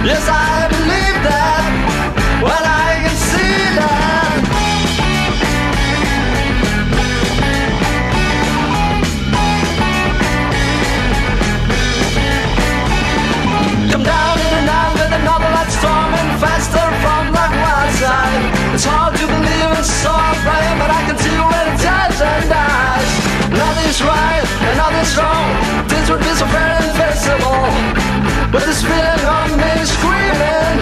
Yes, I believe that when I can see that. Come down in the night with another light storming faster from the wild side. It's hard to believe it's so bright, but I can see when it turns and dies. Nothing's right and nothing's wrong. This would be so very invincible, but this feeling of me screaming.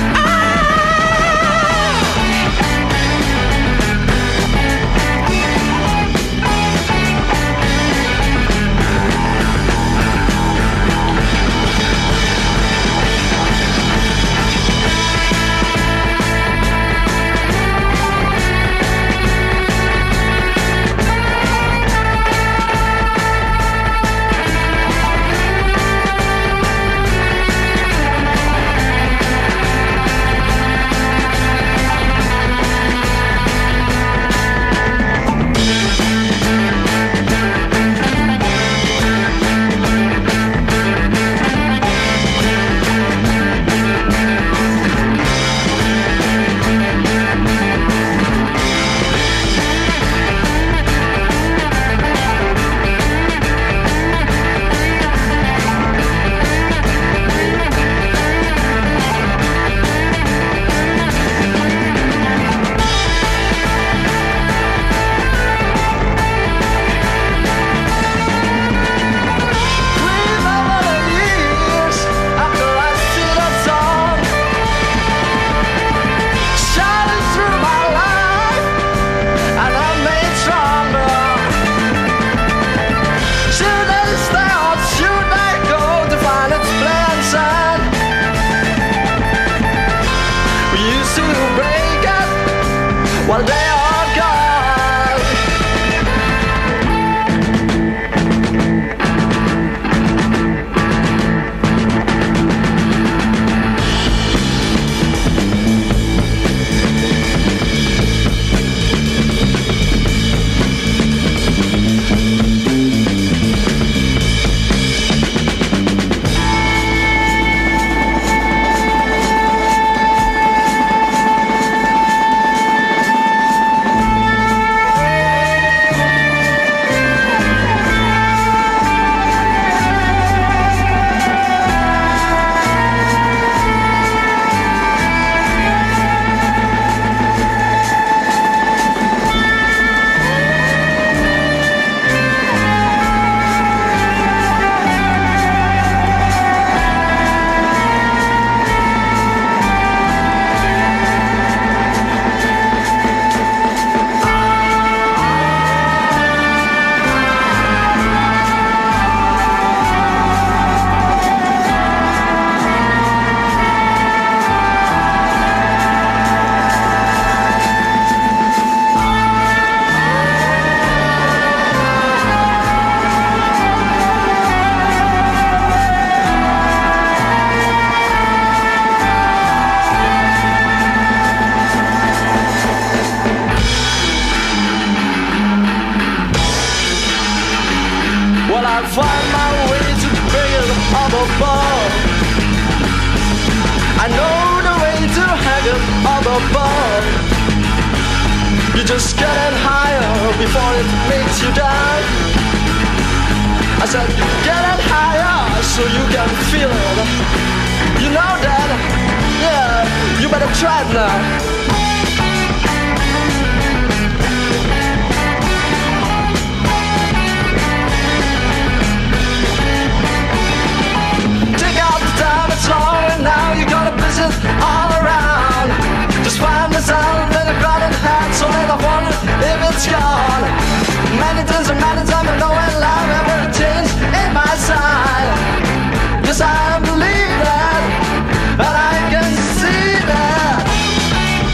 While they are gone. I find my way to the bigger up above. I know the way to hang it up above. You just getting higher before it makes you down. I said get it higher so you can feel it. You know that, yeah, you better try it now. It's long and now you gotta visit all around. Just find myself in a crowded hat, so let I wonder if it's gone. Many times I know when life ever changed in my side. Yes, I believe that, and I can see that.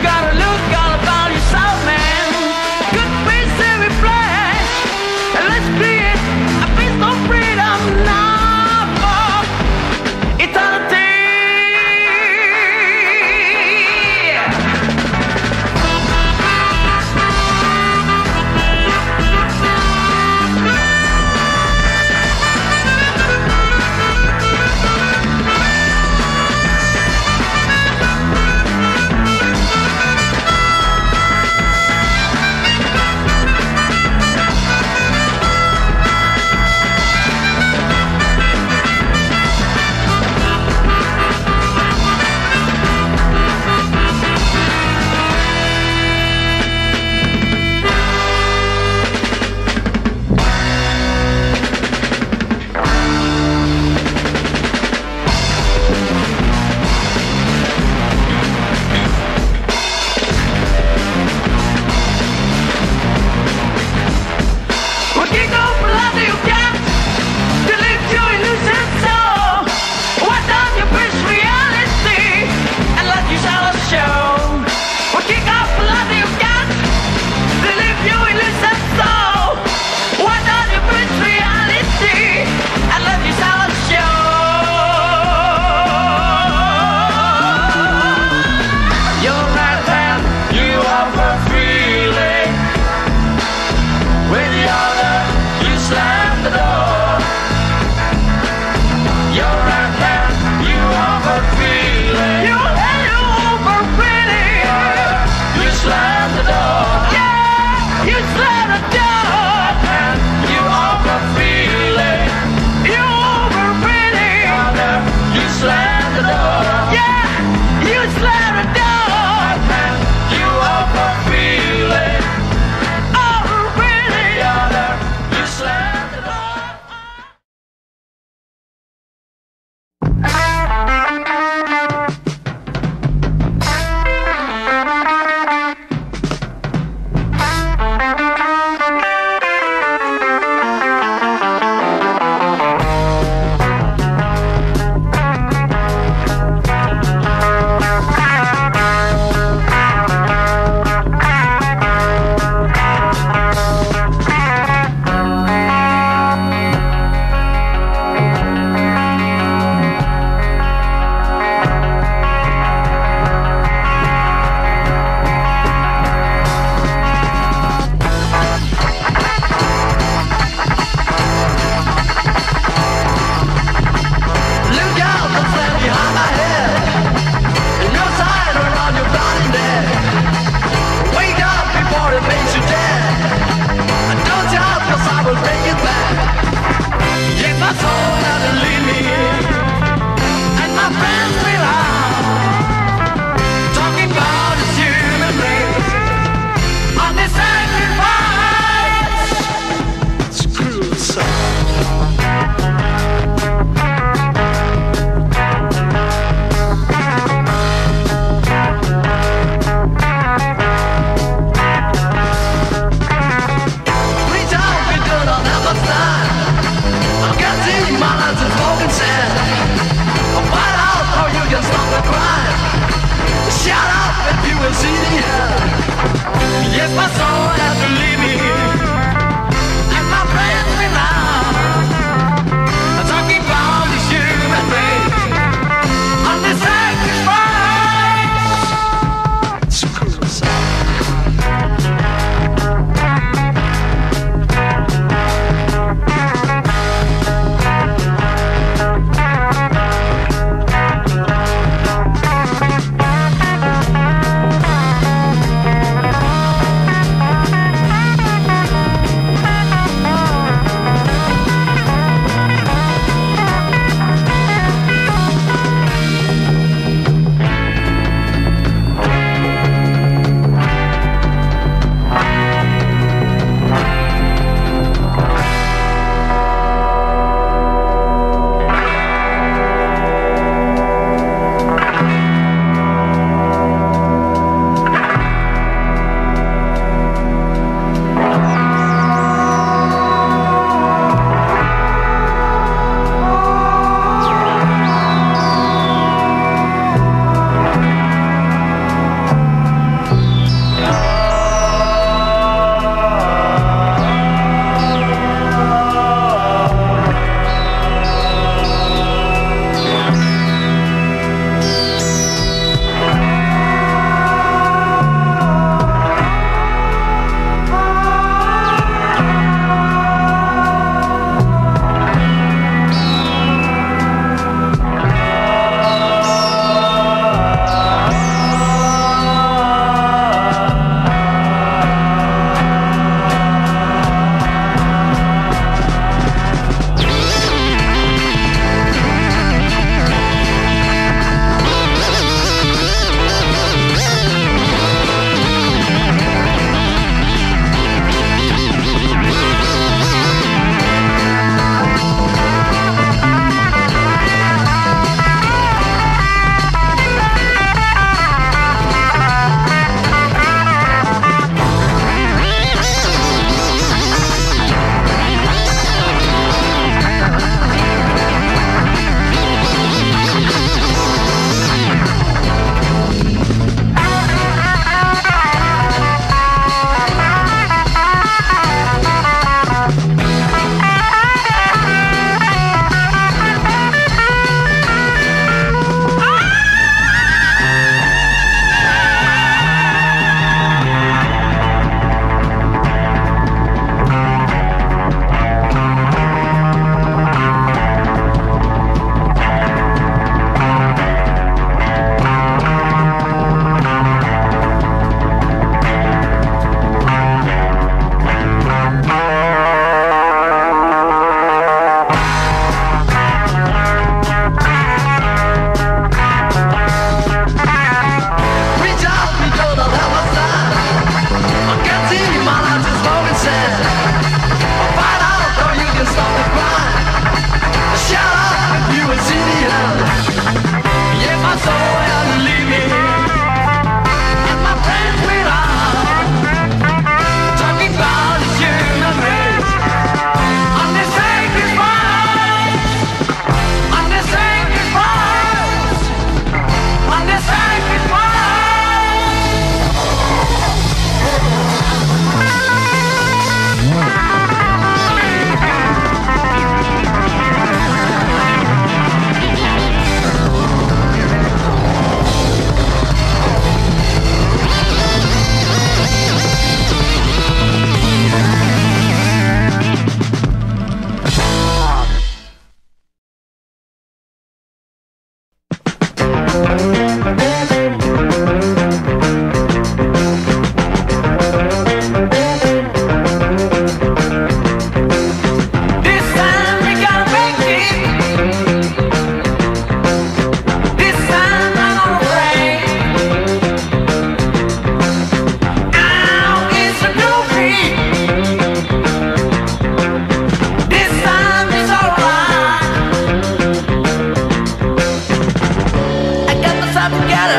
gotta look all about yourself, man. Good face every flash, and let's create a piece of freedom now for eternity.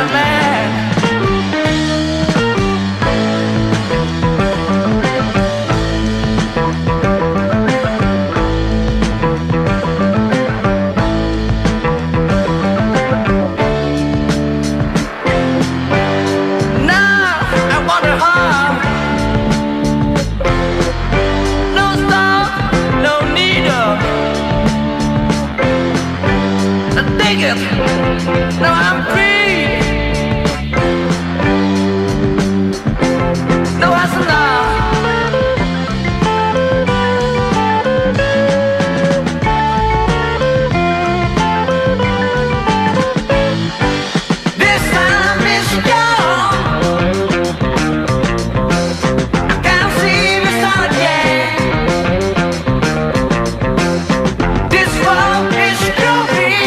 a man. Now I'm free. No hassle now. This time is gone. I can't see the sun again. This world is trophy.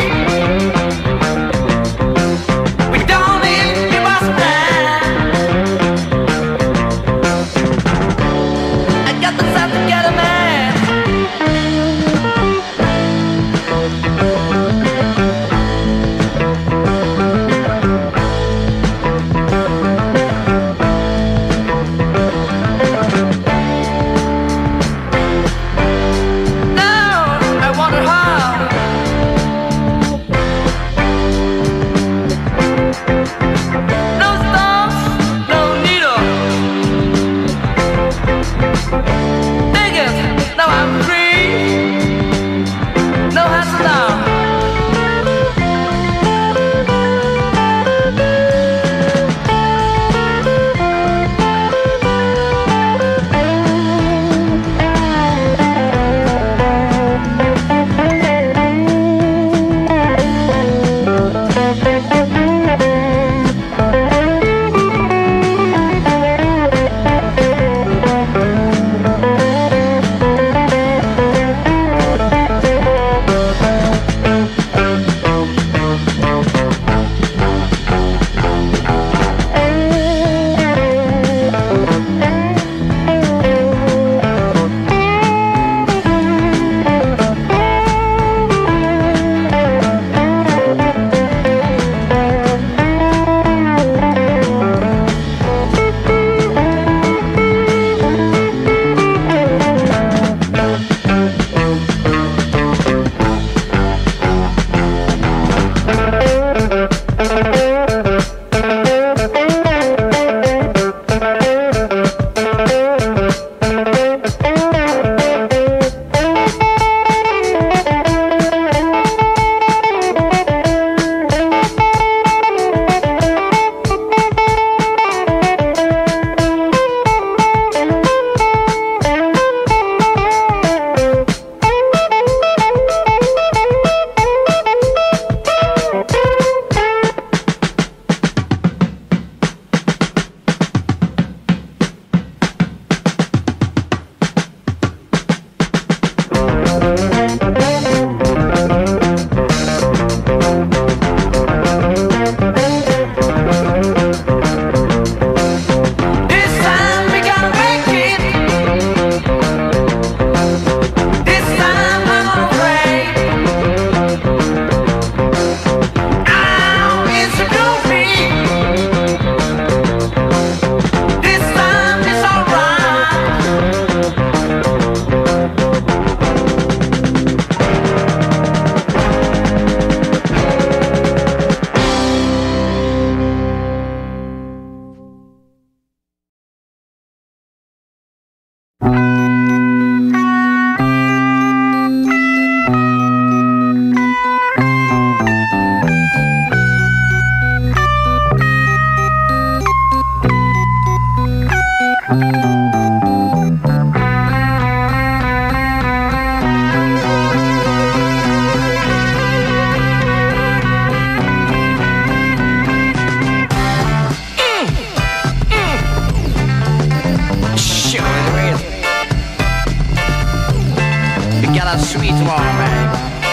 sweet one, man.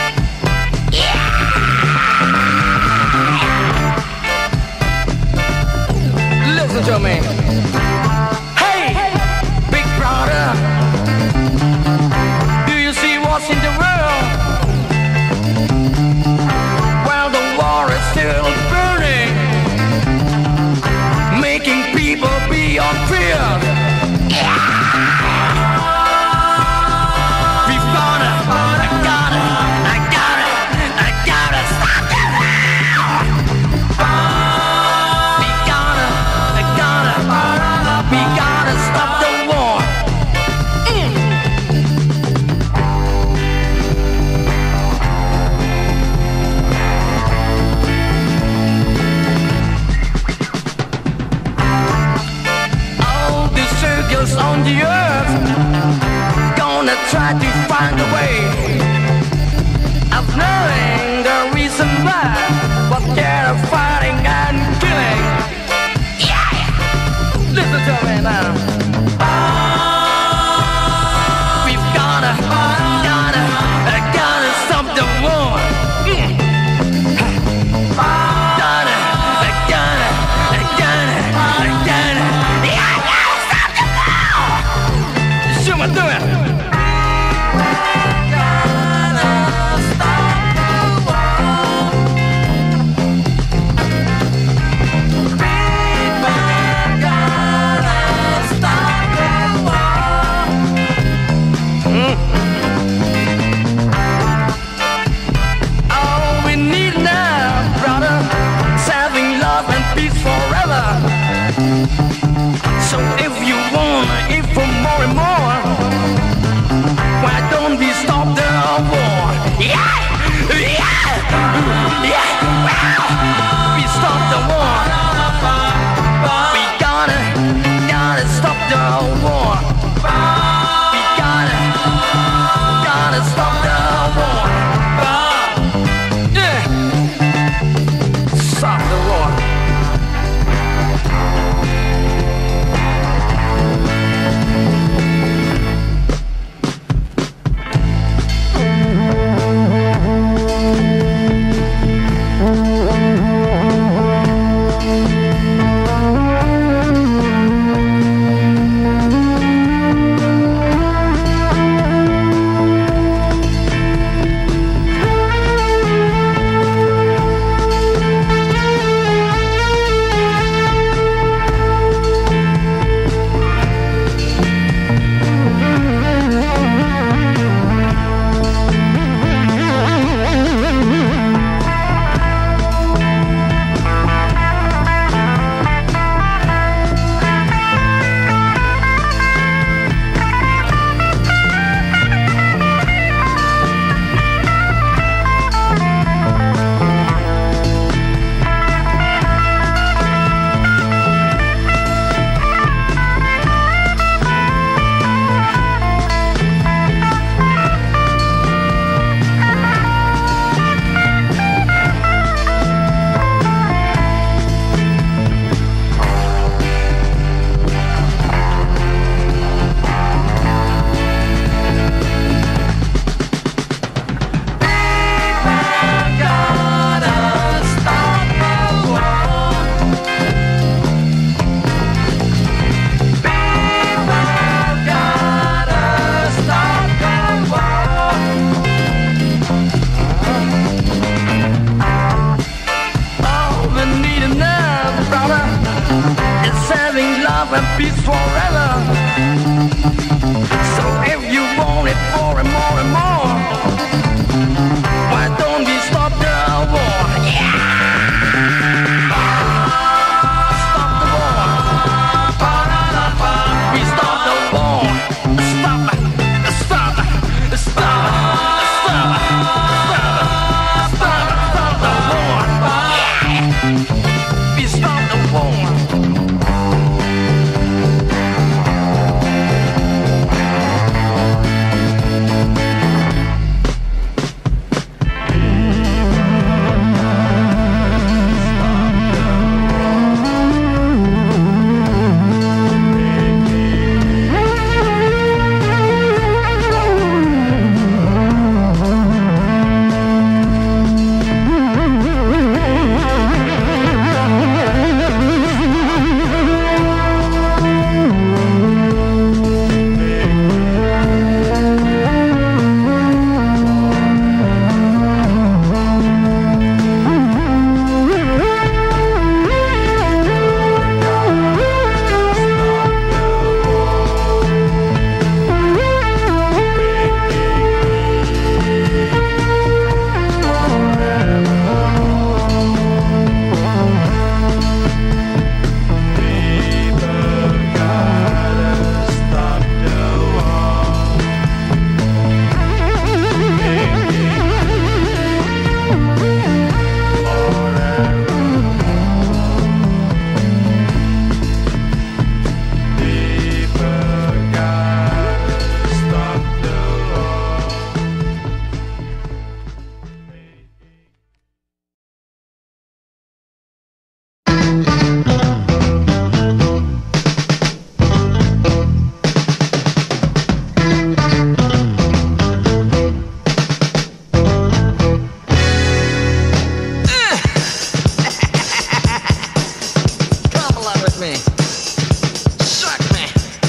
Yeah! Listen to me. Hey, big brother, do you see what's in the world? Well, the war is still burning. Try to find a way of knowing the reason why, but they're fighting and killing. Yeah, listen to me now. We've gotta stop the war. Yeah, gotta stop the war. Shoot me through it. So if you wanna eat for more and more, why don't we stop the war? Yeah, yeah, yeah. We stop the war. We gotta stop the war. We gotta stop the war. Yeah, stop the war. And peace forever. So if you want it more and more and more, why don't we stop the war? Yeah! Stop the war. We stop the war. Stop it. Stop it. Stop it. Stop it. Stop it. Stop the war. Yeah! We stop the war. me. Shock me.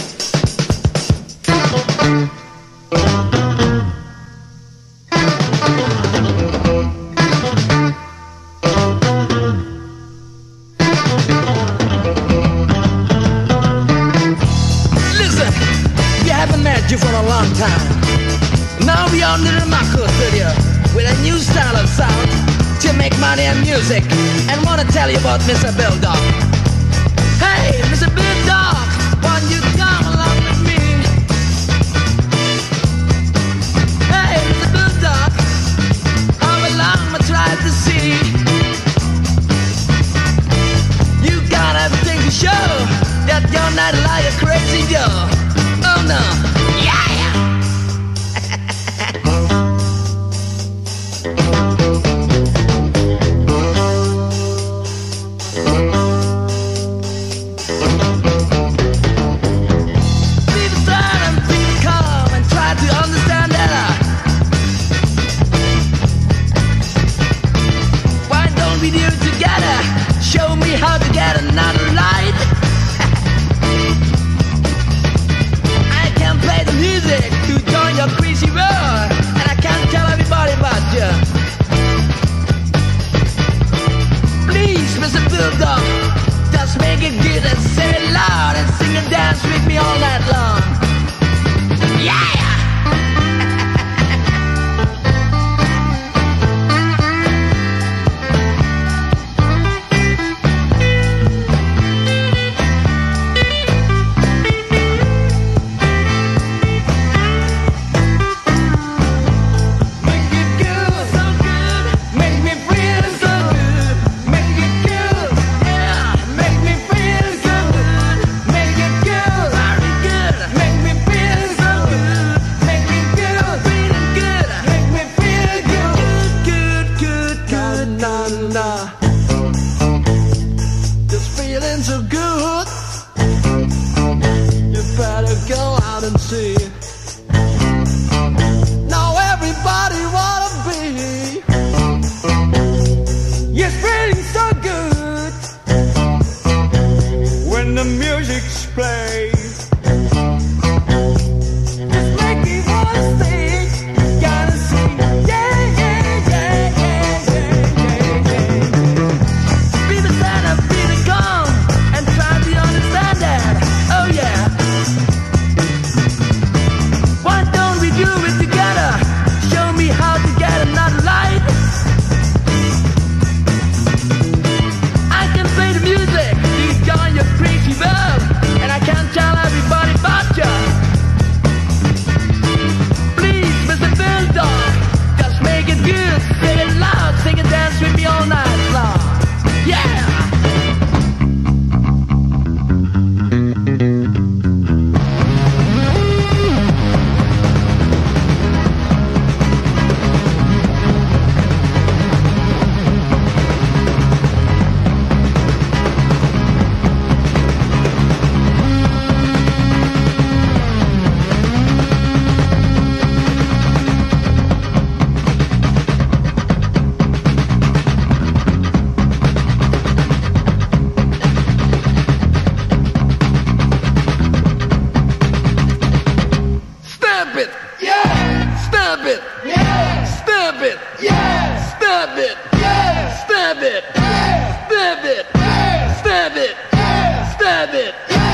Listen, we haven't met you for a long time. Now we are in the Marco studio with a new style of sound to make money and music, and wanna tell you about Mr. Bill Dog. Hey, Mr. Bill Dog, why don't you come along with me? Hey, Mr. Bill Dog, how long I tried to see? You got everything to show that you're not like a crazy girl. Oh no, yeah. Show me how to get another light. I can play the music to join your crazy world, and I can tell everybody about you. Please, Mr. Bulldog, just make it good and say it loud and sing and dance with me all night long. Yeah! This feeling so good, you better go out and see. Now everybody wanna be. It's feeling so good when the music's played. Just make me wanna sing, gotta sing, yeah, yeah, yeah, yeah, yeah, yeah, yeah. Be the center, be the calm, and try to understand that. Oh yeah. Why don't we do it together? Show me how to get another light. I can play the music, you join your crazy world, and I can tell everybody about you. Please, Mr. Bulldog, just make it good, sing it loud, sing and dance with me all night long. Yeah! Stamp it! Yeah! Stamp it! Yeah! Stamp it! Yeah! Stamp it! Yeah! Stamp it! Yeah! Stamp it! Yeah! Stamp it! Yeah! Stamp it!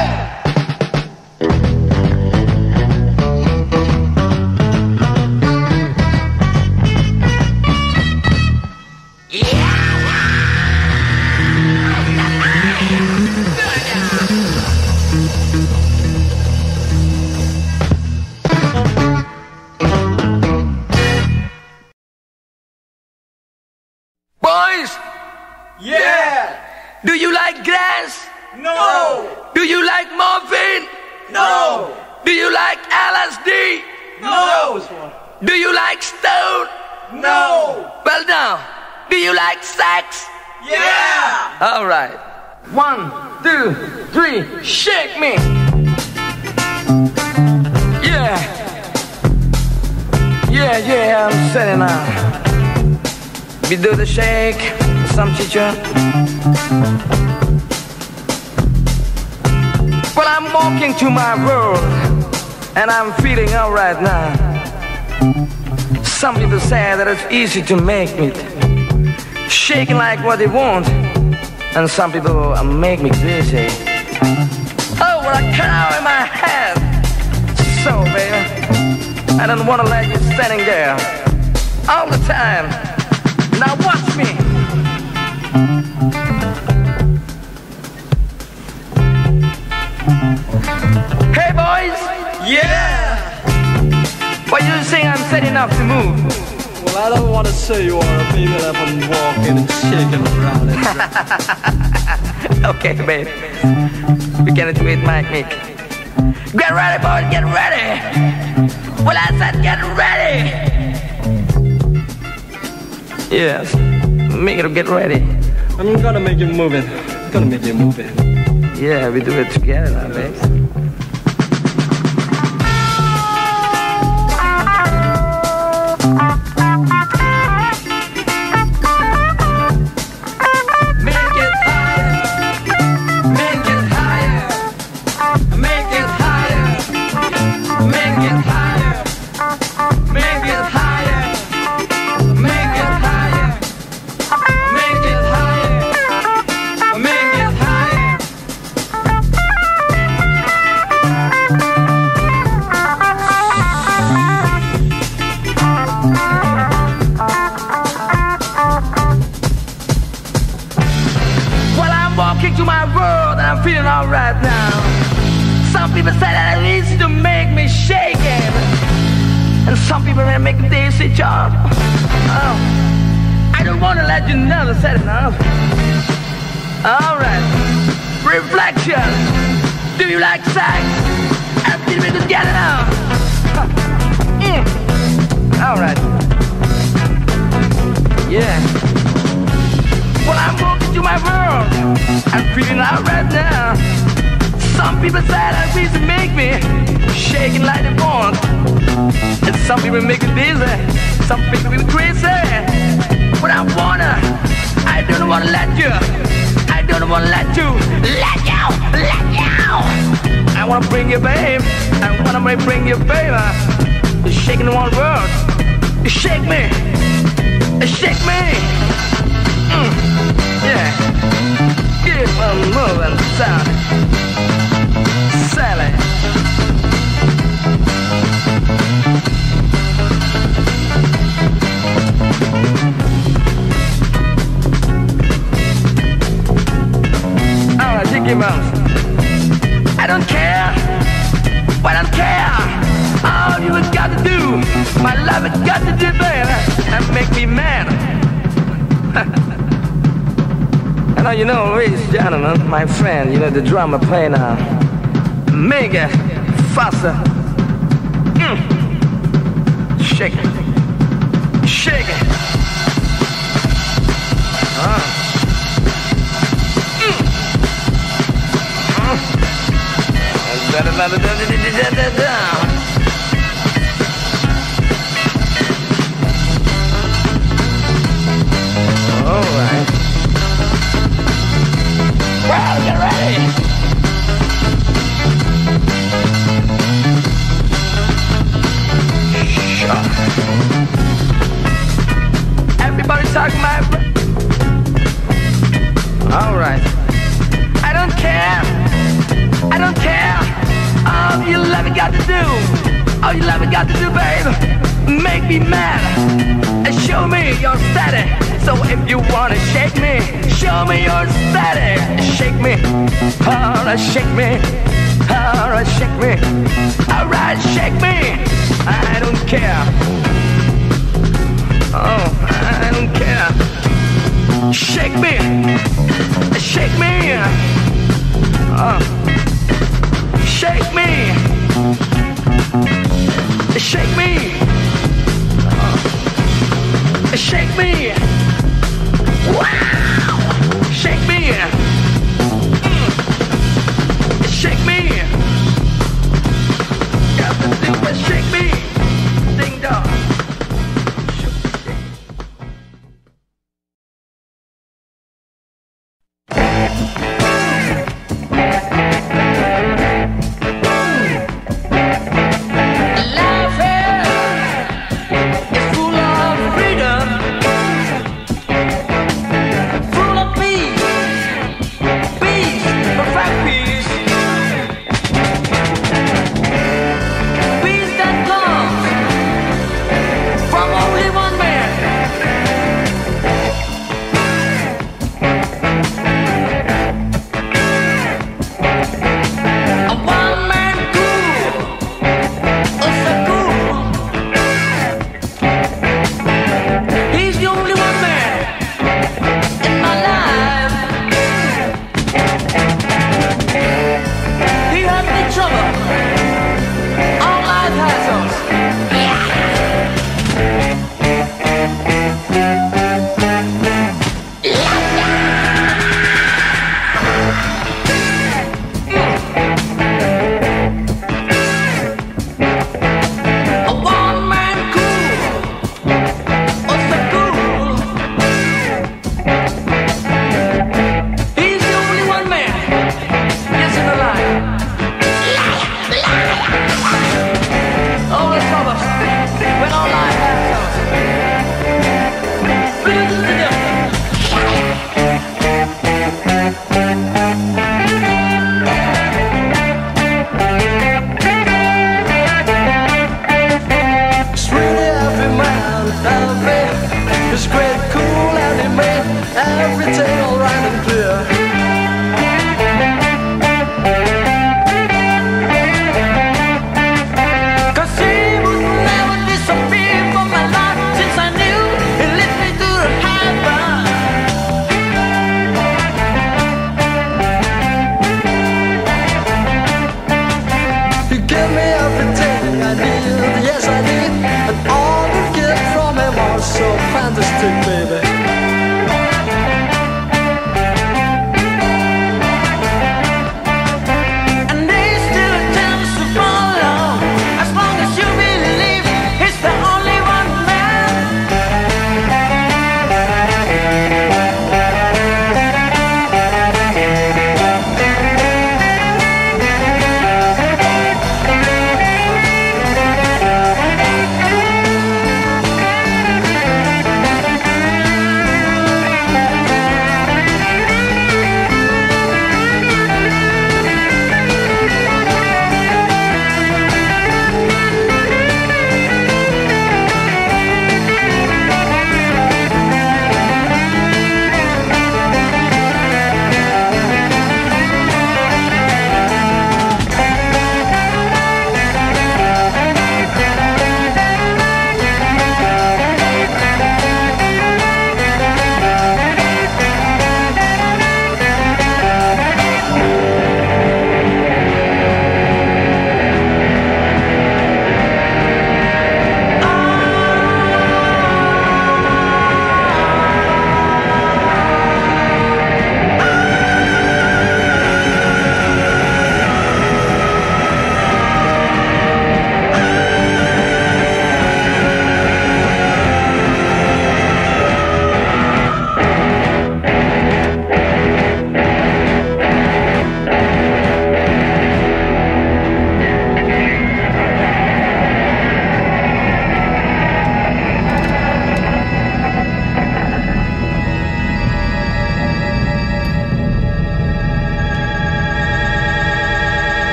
Boys! Yeah! Do you like grass? No! Do you like morphine? No! Do you like LSD? No! Do you like stone? No! Well now, do you like sex? Yeah! Alright. 1, 2, 3, shake me! Yeah! Yeah, I'm sitting now. We do the shake, some teacher. Well, I'm walking to my world, and I'm feeling alright now. Some people say that it's easy to make me shaking like what they want, and some people make me dizzy. Oh, well, I cut out in my head. So, baby, I don't want to let you standing there all the time. Now watch me. Hey, boys. Yeah! What you think I'm setting up to move? Well, I don't want to say you are a baby that I'm walking and shaking around. Okay, babe. We're gonna do it, Mike Mick. Get ready, boys, get ready. Well, I said get ready. Yes, make it get ready. I'm gonna make you move it. I'm gonna make you move it. Yeah, we do it together now, babe. To my world, and I'm feeling alright now. Some people say that it needs to make me shaking, and some people may make a dizzy job. Oh, I don't want to let you know that said enough. Alright, reflection. Do you like sex? Let's get it together now. Alright. Yeah. Well, I'm walking to my world. I'm feeling alright now. Some people say that reason make me shaking like they want, and some people make me dizzy. Some people make me crazy. But I don't wanna let you. I don't wanna let you. Let you. I wanna bring you, babe. I wanna bring you, babe. You're shaking the whole world. You shake me. You shake me. Yeah, keep on moving, Sally. Sally. Alright, Jiggy Mouse. I don't care. I don't care. All you got to do, my love has got to do, baby, and make me mad. Now, you know, ladies and gentlemen, my friend, you know, the drummer playing mega faster. Shake it. Shake it. All right. Well, get ready! Sure. Everybody talk my... Alright. I don't care. I don't care. All you love you got to do. All you love you got to do, babe. Make me mad. And show me your status. So if you wanna shake me, show me your status. Shake me, alright, shake me, alright, shake me, alright, shake me. I don't care. Oh, I don't care. Shake me, shake me. Shake me, shake me, shake me. Wow! Shake me! Shake me! Got to do but shake me! Ding dong!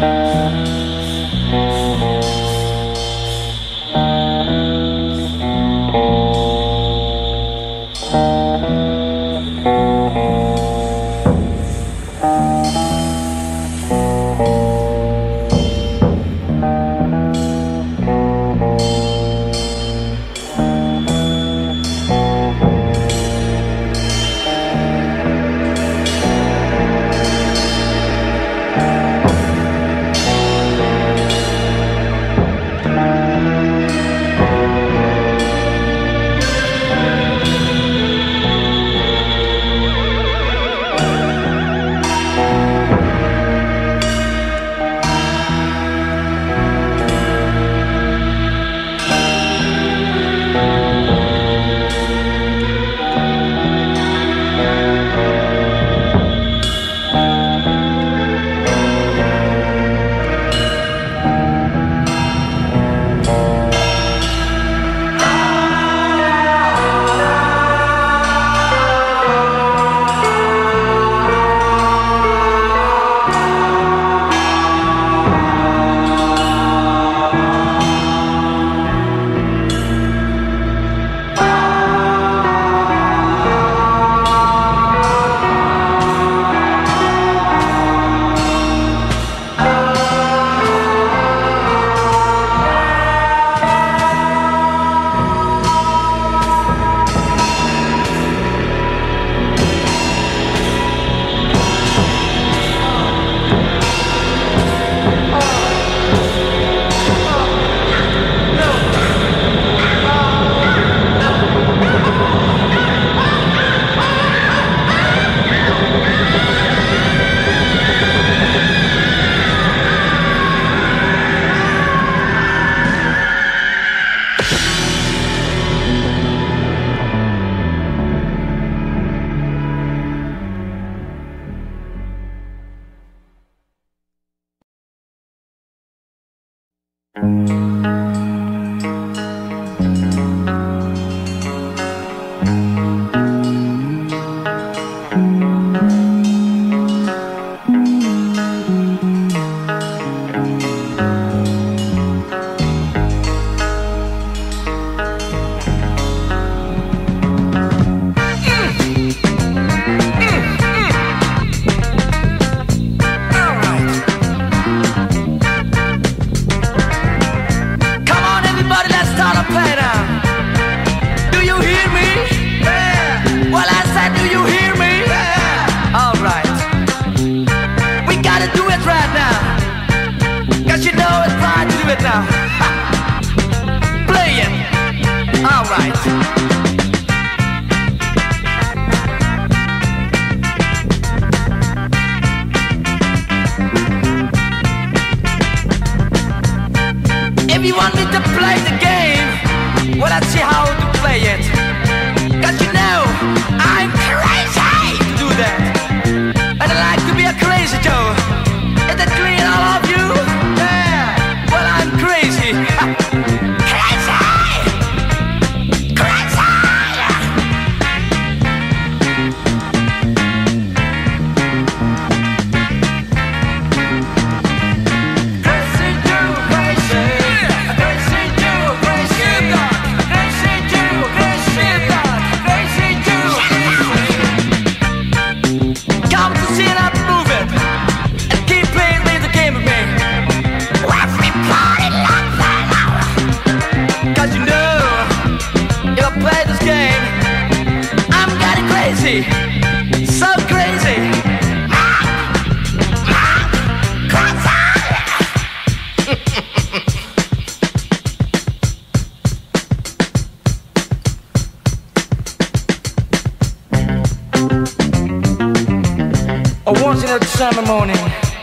Summer morning,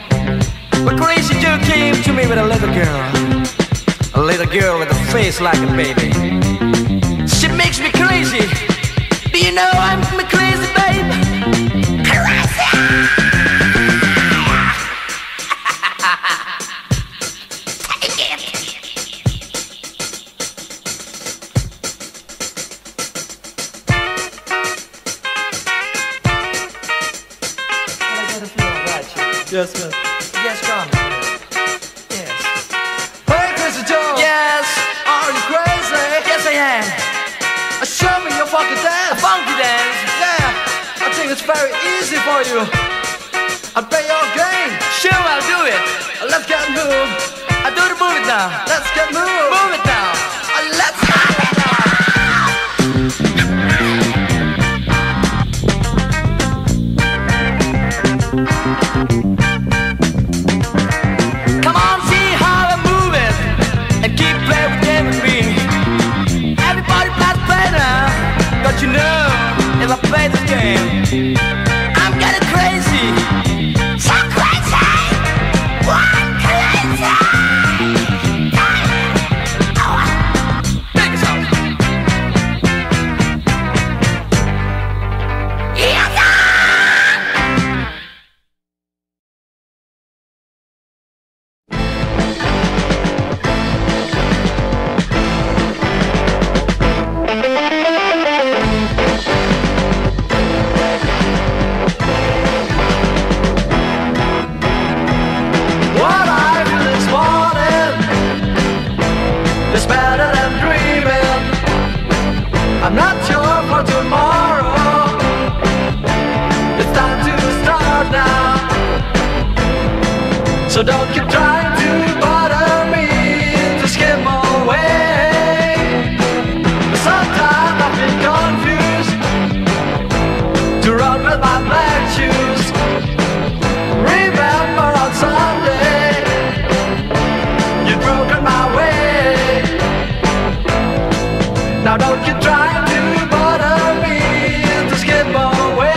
but Crazy Joe came to me with a little girl with a face like a baby. She makes me crazy. Do you know I'm crazy, babe? Crazy! Yes, man. Yes, come. it's very easy for you. I'll play your game. Sure, I'll do it. Let's get moved. I do the move it now. Let's get moved. Move it now. Let's move it now. Come on, see how I move it, and keep playing with game with me. Everybody play now, but you know if I play this game, I'm getting crazy. So crazy, one crazy. Take us out. Yes, What I do this morning is better than dreaming. I'm not sure for tomorrow. It's time to start now. So don't keep trying to bother me to skim away. Sometimes I feel confused to run with my black shoes. Remember on Sunday, you'd broken my way. Now don't you try to bother me to skip away.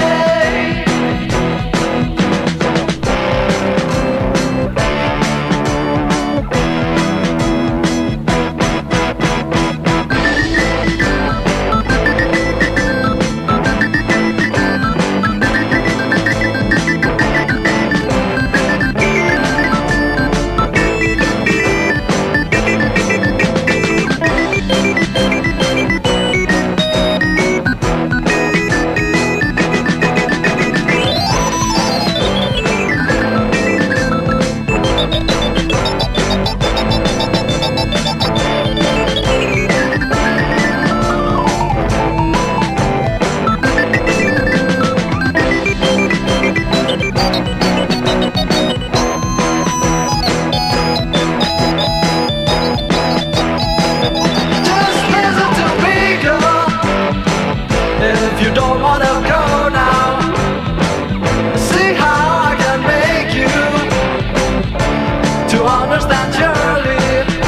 Just listen to me, girl. If you don't wanna go now, see how I can make you to understand surely.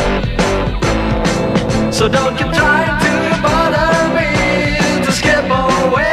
So don't keep trying to bother me to skip away.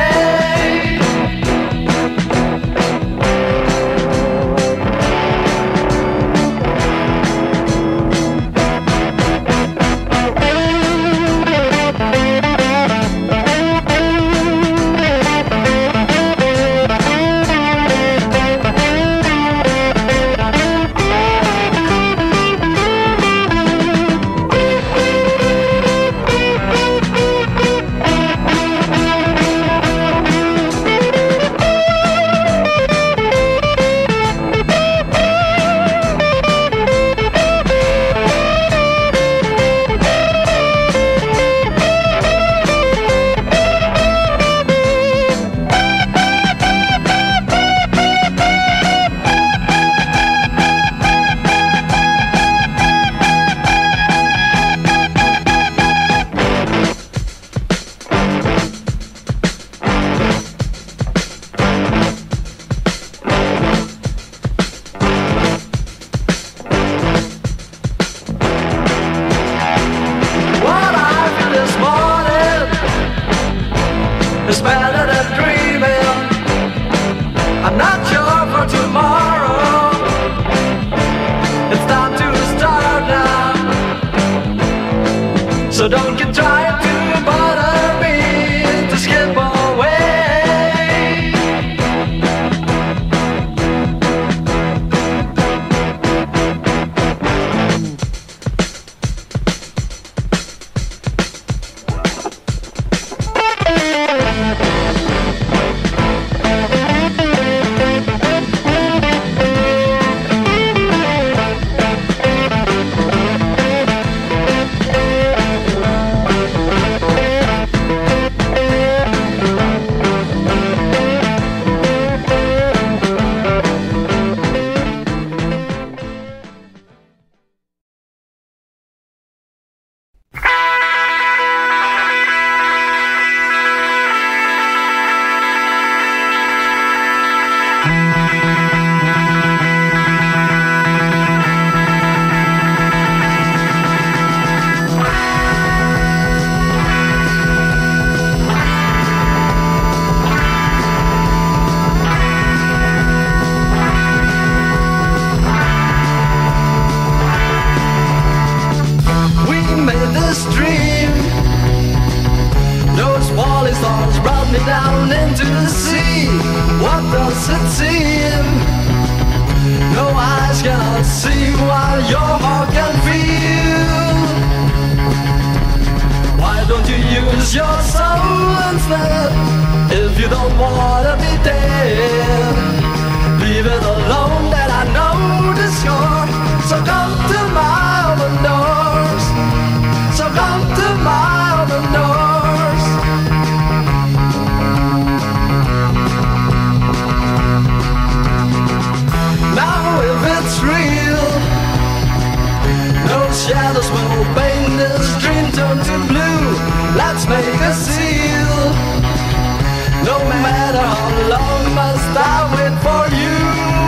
What I did this morning is better than dreaming. I'm not sure for tomorrow. It's time to start now. So don't keep trying to bother me to skip away. your soul instead. If you don't wanna be dead, leave it alone, that I know the score. So come to my open doors. So come to my open doors. Now if it's real, no shadows will paint this dream turn to blue. Let's make a seal. No matter how long must I wait for you.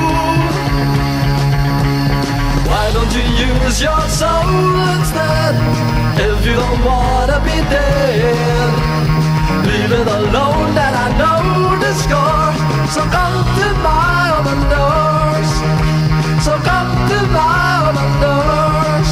Why don't you use your soul instead? If you don't wanna be dead, leave it alone, that I know the score. So come to my open doors. So come to my open doors.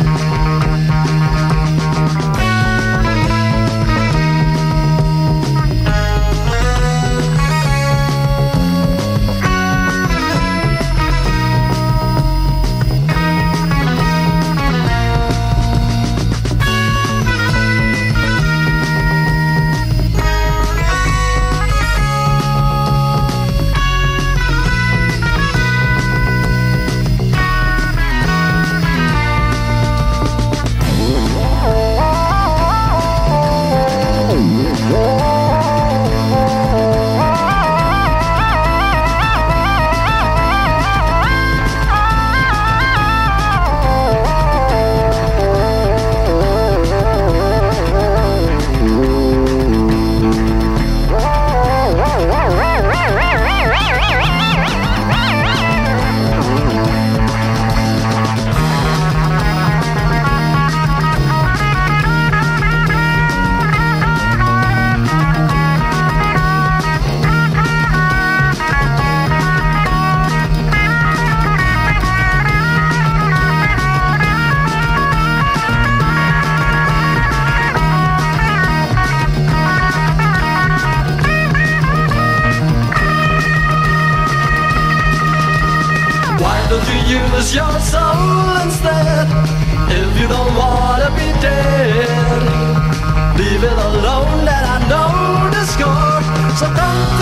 Use your soul instead. If you don't wanna be dead, leave it alone, that I know the score. So come